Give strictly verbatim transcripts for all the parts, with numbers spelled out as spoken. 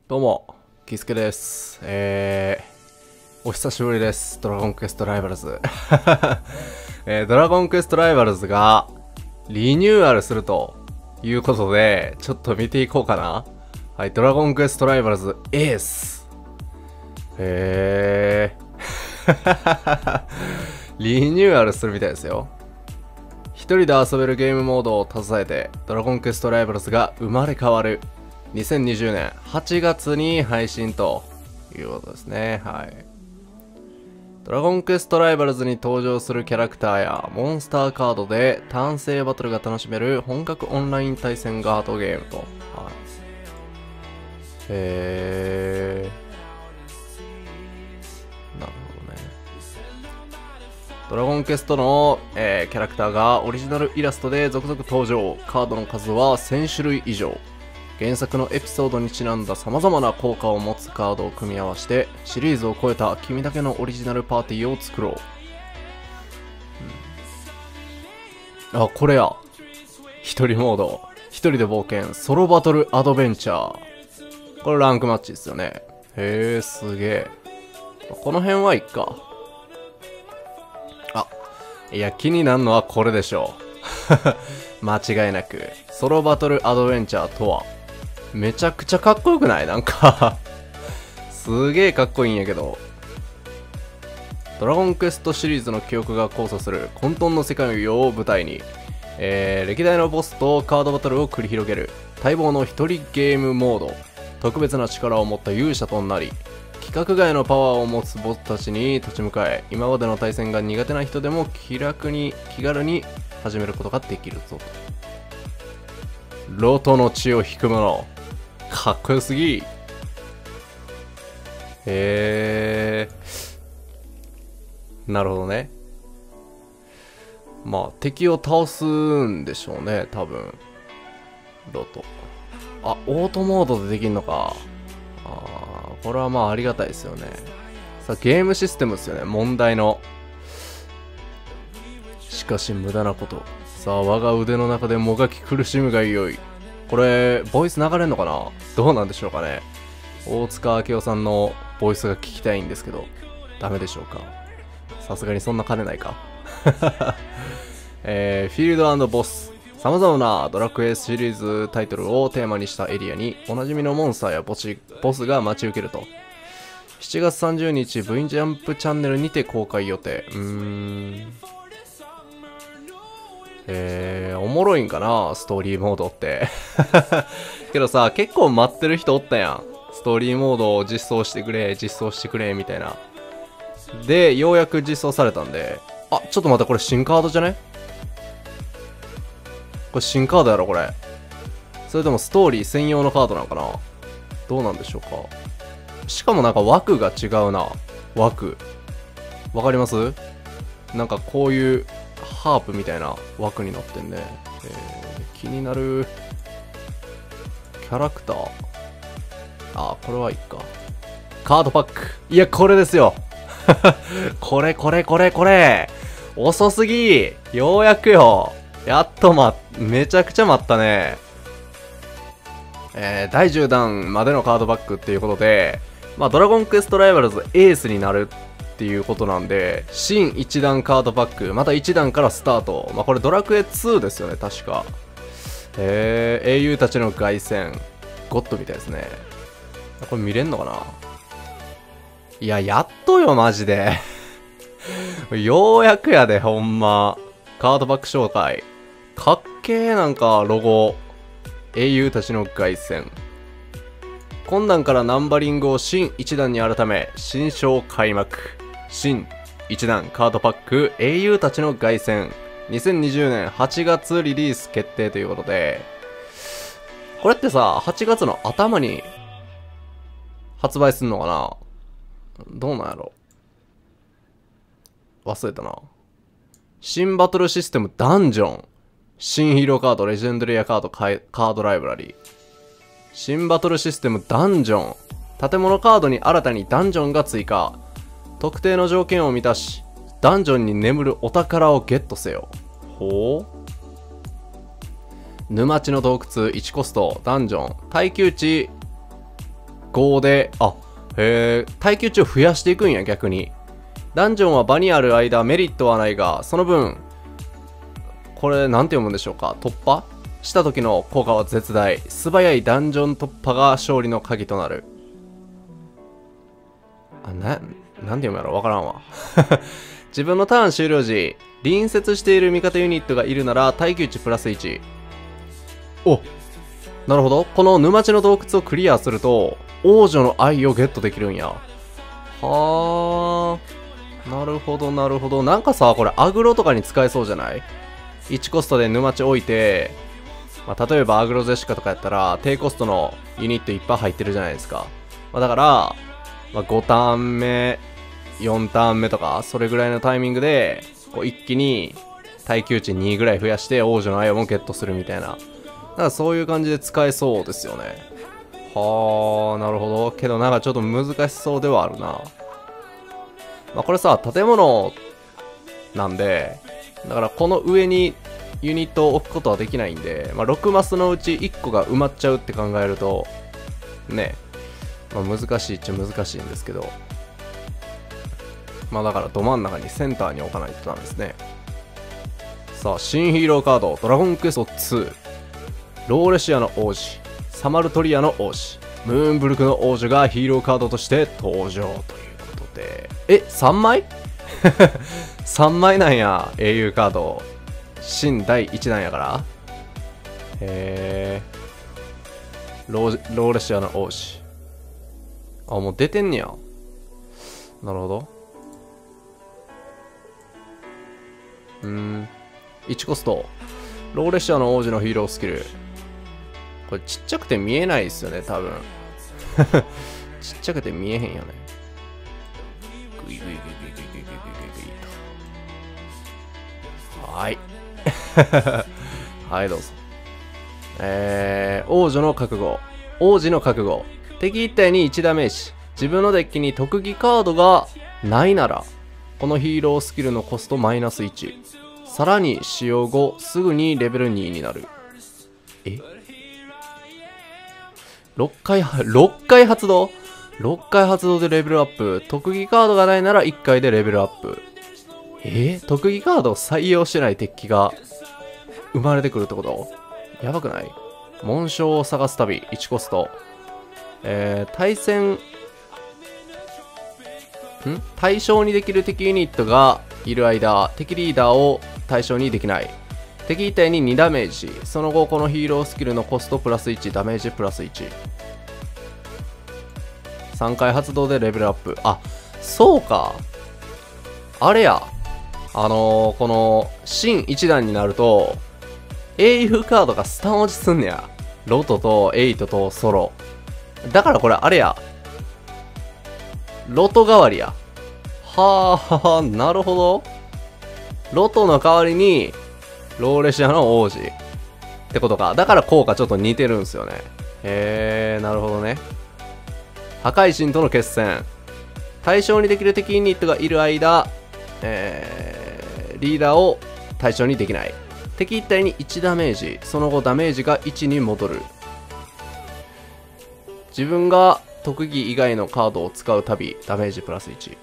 どうも、キスケです。えー、お久しぶりです。ドラゴンクエストライバルズ。えー、ドラゴンクエストライバルズがリニューアルするということで、ちょっと見ていこうかな。はい、ドラゴンクエストライバルズエース。へー。リニューアルするみたいですよ。一人で遊べるゲームモードを携えて、ドラゴンクエストライバルズが生まれ変わる。にせんにじゅうねんはちがつに配信ということですね。はい。ドラゴンクエストライバルズに登場するキャラクターやモンスターカードで単性バトルが楽しめる本格オンライン対戦ガードゲームと。はい、へー。なるほどね。ドラゴンクエストの、えー、キャラクターがオリジナルイラストで続々登場。カードの数はせんしゅるい以上。原作のエピソードにちなんだ様々な効果を持つカードを組み合わせてシリーズを超えた君だけのオリジナルパーティーを作ろう、うん、あ、これや一人モード、一人で冒険ソロバトルアドベンチャー。これランクマッチですよね。へえ、すげえ。この辺はいっか。あ、いや、気になるのはこれでしょう。間違いなくソロバトルアドベンチャーとは。めちゃくちゃかっこよくない？なんかすげえかっこいいんやけど。ドラゴンクエストシリーズの記憶が交差する混沌の世界を舞台に、えー、歴代のボスとカードバトルを繰り広げる待望の一人ゲームモード。特別な力を持った勇者となり、規格外のパワーを持つボスたちに立ち向かえ、今までの対戦が苦手な人でも気楽に気軽に始めることができるぞと。ロトの血を引く者、かっこよすぎ。へー。なるほどね。まあ敵を倒すんでしょうね、多分。ロト。あ、オートモードでできんのか。あー、これはまあありがたいですよね。さあ、ゲームシステムですよね、問題の。しかし無駄なこと。さあ、我が腕の中でもがき苦しむがよい。これ、ボイス流れんのかな？どうなんでしょうかね。大塚明夫さんのボイスが聞きたいんですけど、ダメでしょうか。さすがにそんな金ないか。えー、フィールド&ボス。様々なドラクエシリーズタイトルをテーマにしたエリアに、おなじみのモンスターやボチボスが待ち受けると。しちがつさんじゅうにち、V ジャンプチャンネルにて公開予定。うーん。えー、おもろいんかなストーリーモードってけどさ、結構待ってる人おったやん。ストーリーモードを実装してくれ実装してくれみたいな。でようやく実装されたんで、あ、ちょっと待って、これ新カードじゃね？これ新カードやろこれ。それともストーリー専用のカードなのかな。どうなんでしょうか。しかもなんか枠が違うな。枠わかります？なんかこういうハープみたいな枠になってんね。えー、気になる。キャラクター。あ、これはいいか。カードパック。いや、これですよ。これこれこれこれ。遅すぎ。ようやくよ。やっとま、めちゃくちゃ待ったね。えー、だいじゅうだんまでのカードパックっていうことで、まあ、ドラゴンクエストライバルズエースになるっていうことなんで、新いちだんカードパック、またいちだんからスタート。まあ、これドラクエツーですよね、確か。へえ、英雄たちの凱旋。ゴッドみたいですね。これ見れんのかな。いや、やっとよ、マジで。ようやくやで、ほんま。カードパック紹介。かっけー、なんか、ロゴ。英雄たちの凱旋。今段からナンバリングを新いちだんに改め、新章開幕。新いちだんカードパック英雄たちの凱旋。にせんにじゅうねんはちがつリリース決定ということで、これってさ、はちがつの頭に発売すんのかな。どうなんやろ。忘れたな。新バトルシステムダンジョン。新ヒーローカード、レジェンドリアカード、カードライブラリー。新バトルシステムダンジョン。建物カードに新たにダンジョンが追加。特定の条件を満たし、ダンジョンに眠るお宝をゲットせよ。ほう。沼地の洞窟いちコスト、ダンジョン、耐久値ごで、あ、へえ、耐久値を増やしていくんや、逆に。ダンジョンは場にある間メリットはないが、その分、これなんて読むんでしょうか、突破した時の効果は絶大。素早いダンジョン突破が勝利の鍵となる。あ、な、なんて読むやろわからんわ。自分のターン終了時、隣接している味方ユニットがいるなら耐久値プラスいち。お、なるほど。この沼地の洞窟をクリアすると、王女の愛をゲットできるんや。はー。なるほど、なるほど。なんかさ、これアグロとかに使えそうじゃない？ いち コストで沼地置いて、まあ、例えばアグロゼシカとかやったら、低コストのユニットいっぱい入ってるじゃないですか。まあ、だから、まあ、ごターン目、よんターン目とか、それぐらいのタイミングで、こう一気に耐久値にぐらい増やして王女の愛をもゲットするみたいな。だからそういう感じで使えそうですよね。はあ、なるほど。けどなんかちょっと難しそうではあるな。まあこれさ、建物なんで、だからこの上にユニットを置くことはできないんで、まあろくマスのうちいっこが埋まっちゃうって考えると、ね、まあ難しいっちゃ難しいんですけど、まあだからど真ん中にセンターに置かないとダメですね。さあ、新ヒーローカード、ドラゴンクエストツー。ローレシアの王子、サマルトリアの王子、ムーンブルクの王女がヒーローカードとして登場ということで。え、さんまい ?さん 枚なんや、英雄カード。新だいいちだんやから。へー。ロー、ローレシアの王子。あ、もう出てんねや。なるほど。うーん。いちコスト。ローレシアの王子のヒーロースキル。これちっちゃくて見えないですよね、多分。ちっちゃくて見えへんよね。グイグイグイグイグイグイグイグイと。はい。はい、どうぞ。えー、王女の覚悟。王子の覚悟。敵一体にいちダメージ。自分のデッキに特技カードがないなら、このヒーロースキルのコストマイナスいち。さらに使用後、すぐにレベルにになる。えろっかい、ろっかい発動 ?ろっ 回発動でレベルアップ。特技カードがないならいっかいでレベルアップ。えー、特技カードを採用してない敵が生まれてくるってこと？やばくない？紋章を探す旅、いちコスト。えー、対戦、ん対象にできる敵ユニットがいる間、敵リーダーを対象にできない。敵一体ににダメージ。その後、このヒーロースキルのコストプラスいち、ダメージプラスいち。さんかい発動でレベルアップ。あ、そうか。あれや。あのー、この、新いち段になると、英雄カードがスタン落ちすんねや。ロトとエイトとソロ。だからこれあれや。ロト代わりや。はあ、なるほど。ロトの代わりに、ローレシアの王子。ってことか。だから効果ちょっと似てるんすよね。へえ、なるほどね。破壊神との決戦。対象にできる敵ユニットがいる間、えー、リーダーを対象にできない。敵一体にいちダメージ。その後ダメージがいちに戻る。自分が特技以外のカードを使うたび、ダメージプラスいち。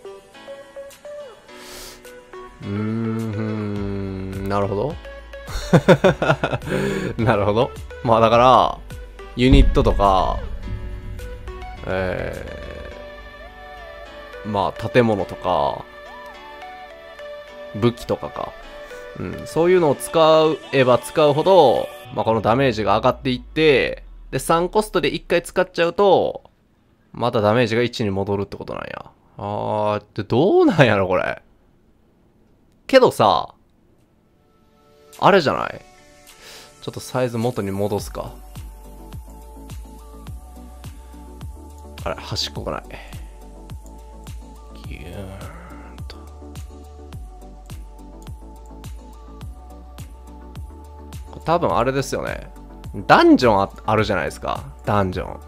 うーん、なるほど。なるほど。まあだから、ユニットとか、えー、まあ建物とか、武器とかか。うん、そういうのを使えば使うほど、まあこのダメージが上がっていって、で、さんコストでいっかい使っちゃうと、またダメージがいちに戻るってことなんや。あー、で、どうなんやろこれ。けどさ、あれじゃない？ちょっとサイズ元に戻すか。あれ、端っこがない。ギューンと。これ多分あれですよね。ダンジョン あ, あるじゃないですか。ダンジョン。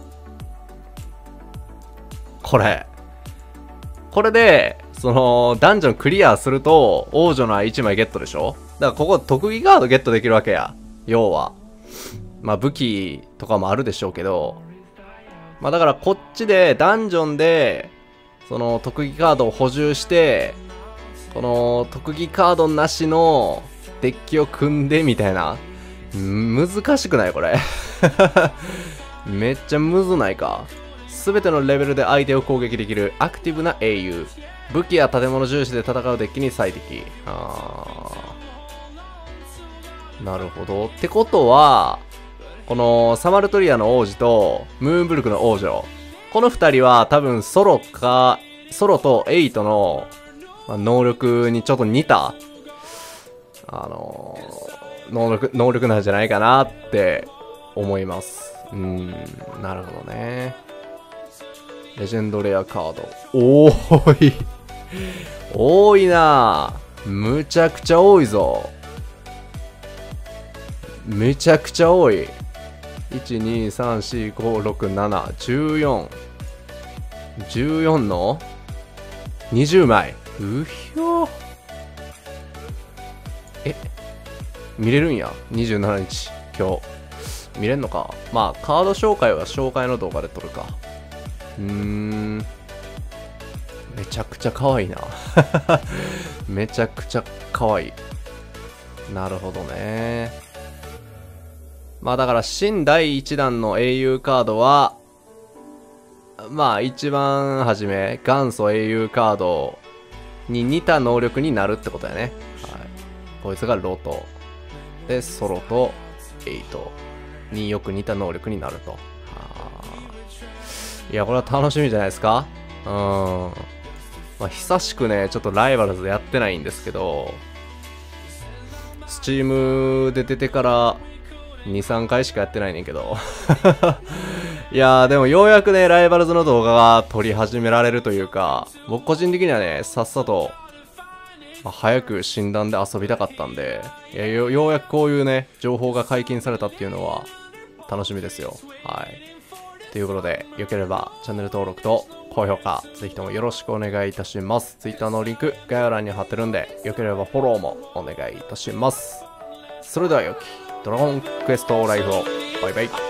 これ。これで、その、ダンジョンクリアすると、王女の愛いちまいゲットでしょ？だからここ特技カードゲットできるわけや。要は。まあ武器とかもあるでしょうけど、 まあだからこっちでダンジョンで、その特技カードを補充して、この特技カードなしのデッキを組んでみたいな。難しくないこれ。めっちゃむずないか。すべてのレベルで相手を攻撃できるアクティブな英雄。武器や建物重視で戦うデッキに最適。あー。なるほど。ってことは、このサマルトリアの王子とムーンブルクの王女。この二人は多分ソロか、ソロとエイトの能力にちょっと似た、あのー、能力、能力なんじゃないかなって思います。うーん、なるほどね。レジェンドレアカード。多い。多いなぁ。むちゃくちゃ多いぞ。めちゃくちゃ多い。いち、に、さん、し、ご、ろく、なな、じゅうよん。じゅうよんのにじゅうまい。うひょー。え、見れるんや。にじゅうしちにち。今日。見れんのか。まあ、カード紹介は紹介の動画で撮るか。うーん。めちゃくちゃ可愛いな。めちゃくちゃ可愛い。なるほどね。まあだから新だいいちだんの英雄カードは、まあ一番初め、元祖英雄カードに似た能力になるってことやね。はい。こいつがロト。で、ソロとエイトによく似た能力になると。いや、これは楽しみじゃないですか。うん。まあ久しくね、ちょっとライバルズやってないんですけど、スチームで出てから、に、さんかいしかやってないねんけど。いやー、でもようやくね、ライバルズの動画が撮り始められるというか、僕個人的にはね、さっさと、まあ、早く診断で遊びたかったんで、いやよ、ようやくこういうね、情報が解禁されたっていうのは、楽しみですよ。はい。ということで、よければチャンネル登録と高評価、ぜひともよろしくお願いいたします。Twitter のリンク、概要欄に貼ってるんで、よければフォローもお願いいたします。それではよき。ドラゴンクエストライフをバイバイ。